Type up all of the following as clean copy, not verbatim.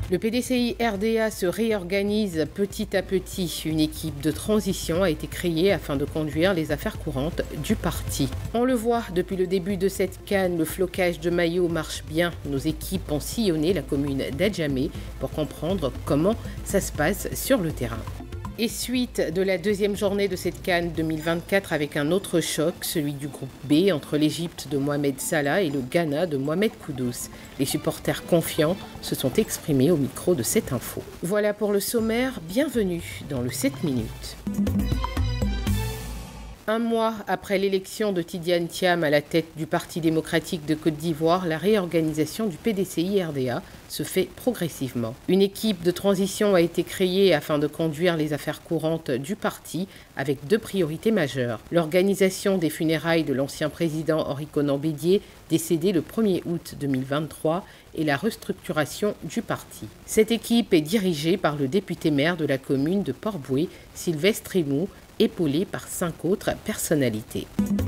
Le PDCI RDA se réorganise petit à petit. Une équipe de transition a été créée afin de conduire les affaires courantes du parti. On le voit, depuis le début de cette CAN, le flocage de maillots marche bien. Nos équipes ont sillonné la commune d'Adjamé pour comprendre comment ça se passe sur le terrain. Et suite de la deuxième journée de cette CAN 2024 avec un autre choc, celui du groupe B entre l'Égypte de Mohamed Salah et le Ghana de Mohamed Kudus. Les supporters confiants se sont exprimés au micro de cette info. Voilà pour le sommaire, bienvenue dans le 7 minutes. Un mois après l'élection de Tidiane Thiam à la tête du Parti démocratique de Côte d'Ivoire, la réorganisation du PDCI RDA se fait progressivement. Une équipe de transition a été créée afin de conduire les affaires courantes du parti avec deux priorités majeures. L'organisation des funérailles de l'ancien président Henri Konan Bédié, décédé le 1er août 2023, et la restructuration du parti. Cette équipe est dirigée par le député-maire de la commune de Port-Bouët, Sylvestre Emou, épaulé par 5 autres personnalités.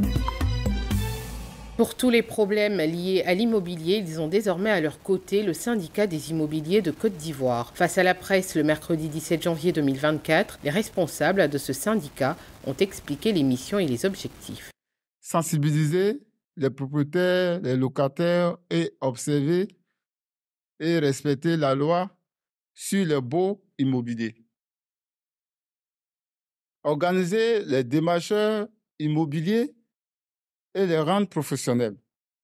Pour tous les problèmes liés à l'immobilier, ils ont désormais à leur côté le syndicat des immobiliers de Côte d'Ivoire. Face à la presse le mercredi 17 janvier 2024, les responsables de ce syndicat ont expliqué les missions et les objectifs. Sensibiliser les propriétaires, les locataires et observer et respecter la loi sur les baux immobiliers. Organiser les démarcheurs immobiliers et les rendre professionnels.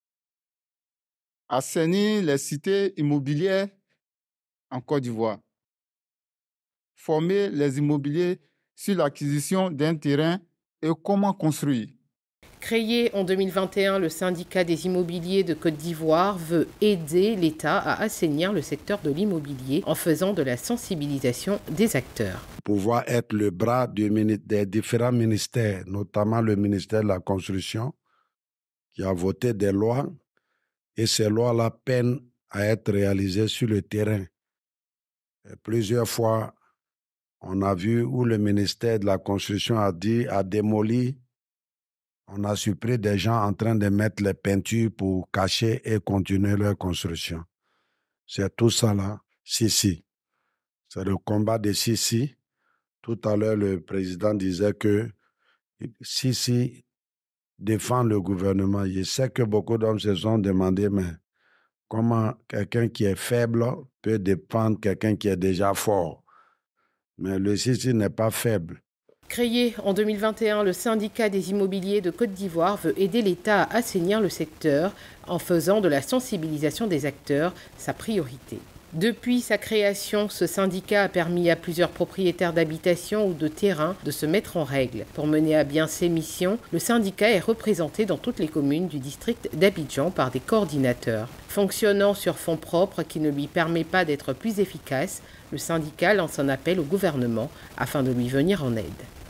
Assainir les cités immobilières en Côte d'Ivoire. Former les immobiliers sur l'acquisition d'un terrain et comment construire. Créé en 2021, le syndicat des immobiliers de Côte d'Ivoire veut aider l'État à assainir le secteur de l'immobilier en faisant de la sensibilisation des acteurs. Pouvoir être le bras des différents ministères, notamment le ministère de la Construction, qui a voté des lois, et ces lois-là peinent à être réalisées sur le terrain. Et plusieurs fois, on a vu où le ministère de la Construction a démoli. On a surpris des gens en train de mettre les peintures pour cacher et continuer leur construction. C'est tout ça là, Sisi. C'est le combat de Sisi. Tout à l'heure, le président disait que Sisi défend le gouvernement. Je sais que beaucoup d'hommes se sont demandé, mais comment quelqu'un qui est faible peut défendre quelqu'un qui est déjà fort? Mais le Sisi n'est pas faible. Créé en 2021, le syndicat des immobiliers de Côte d'Ivoire veut aider l'État à assainir le secteur en faisant de la sensibilisation des acteurs sa priorité. Depuis sa création, ce syndicat a permis à plusieurs propriétaires d'habitations ou de terrains de se mettre en règle. Pour mener à bien ses missions, le syndicat est représenté dans toutes les communes du district d'Abidjan par des coordinateurs. Fonctionnant sur fonds propres qui ne lui permet pas d'être plus efficace, le syndicat lance un appel au gouvernement afin de lui venir en aide.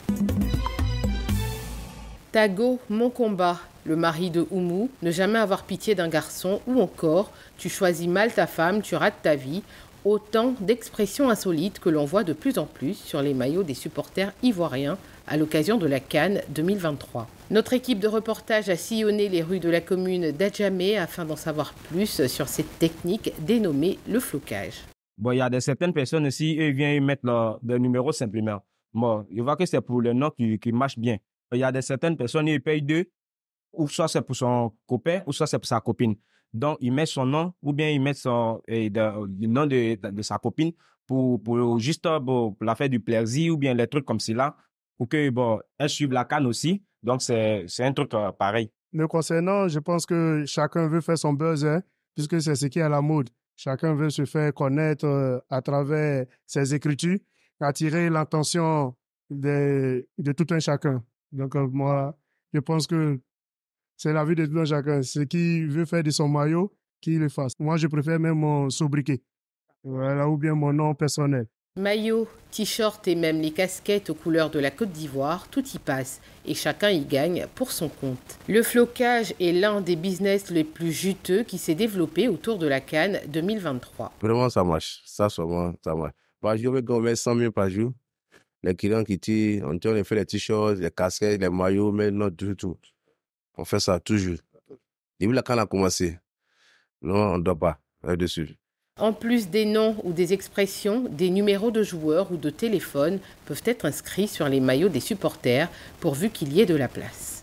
Tago, mon combat, le mari de Oumou, ne jamais avoir pitié d'un garçon, ou encore tu choisis mal ta femme, tu rates ta vie, autant d'expressions insolites que l'on voit de plus en plus sur les maillots des supporters ivoiriens à l'occasion de la CAN 2023. Notre équipe de reportage a sillonné les rues de la commune d'Adjamé afin d'en savoir plus sur cette technique dénommée le flocage. Bon, il y a certaines personnes ici, ils viennent mettre leur numéro simplement. Bon, je vois que c'est pour le nom qui marche bien. Il y a certaines personnes, ils payent deux, ou soit c'est pour son copain, ou soit c'est pour sa copine. Donc, il met son nom, ou bien il met le nom de sa copine pour juste pour la faire du plaisir, ou bien les trucs comme cela, pour que, bon, elle suive la CAN aussi. Donc, c'est un truc pareil. Me concernant, je pense que chacun veut faire son buzz, puisque c'est ce qui est à la mode. Chacun veut se faire connaître à travers ses écritures, attirer l'attention de tout un chacun. Donc, moi, je pense que c'est la vie de tout un chacun. Ce qui veut faire de son maillot, qu'il le fasse. Moi, je préfère même mon sobriquet. Voilà, ou bien mon nom personnel. Maillots, t-shirts et même les casquettes aux couleurs de la Côte d'Ivoire, tout y passe et chacun y gagne pour son compte. Le flocage est l'un des business les plus juteux qui s'est développé autour de la CAN 2023. Vraiment, ça marche. Ça marche. Par jour, on met 100 000 par jour. Les clients qui tirent, on fait les t-shirts, les casquettes, les maillots, mais non, du tout. On fait ça toujours. Depuis la CAN a commencé. Non, on ne dort pas là-dessus. En plus des noms ou des expressions, des numéros de joueurs ou de téléphone peuvent être inscrits sur les maillots des supporters pourvu qu'il y ait de la place.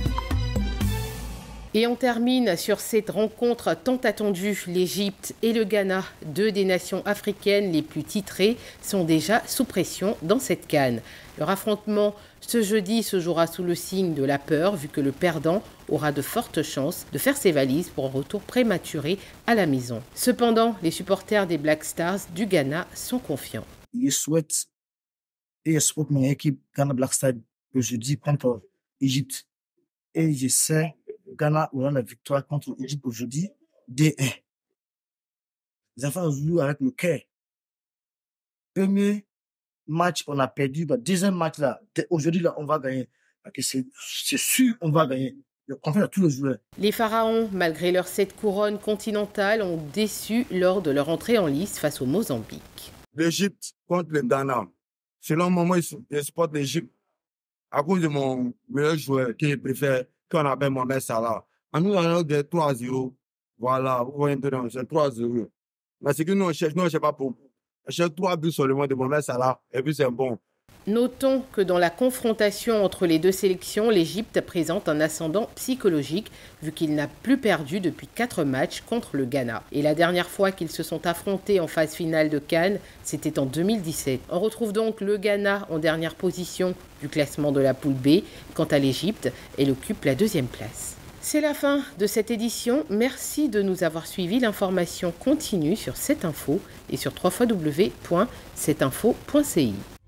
Et on termine sur cette rencontre tant attendue. L'Égypte et le Ghana, deux des nations africaines les plus titrées, sont déjà sous pression dans cette CAN. Leur affrontement ce jeudi se jouera sous le signe de la peur, vu que le perdant aura de fortes chances de faire ses valises pour un retour prématuré à la maison. Cependant, les supporters des Black Stars du Ghana sont confiants. Je souhaite mon équipe Ghana Black Stars aujourd'hui contre l'Égypte. Et je sais Ghana aura la victoire contre l'Égypte aujourd'hui 2-1. Les enfants jouent avec le cœur. Premier match, on a perdu. Deuxième match, là, aujourd'hui, là, on va gagner. C'est sûr, on va gagner. Je confie à tous les joueurs. Les Pharaons, malgré leurs 7 couronnes continentales, ont déçu lors de leur entrée en lice face au Mozambique. L'Égypte contre le Ghana. Selon moi, je supporte l'Égypte à cause de mon meilleur joueur que je préfère, qu'on appelle Mohamed Salah. En nous, on a des 3-0. Voilà, vous voyez maintenant, c'est 3-0. Mais ce que nous, on cherche pas pour. On cherche 3 buts sur le monde de Mohamed Salah, et puis c'est bon. Notons que dans la confrontation entre les deux sélections, l'Égypte présente un ascendant psychologique vu qu'il n'a plus perdu depuis 4 matchs contre le Ghana. Et la dernière fois qu'ils se sont affrontés en phase finale de CAN, c'était en 2017. On retrouve donc le Ghana en dernière position du classement de la poule B, quant à l'Égypte, elle occupe la 2e place. C'est la fin de cette édition. Merci de nous avoir suivis. L'information continue sur 7info et sur www.7info.ci.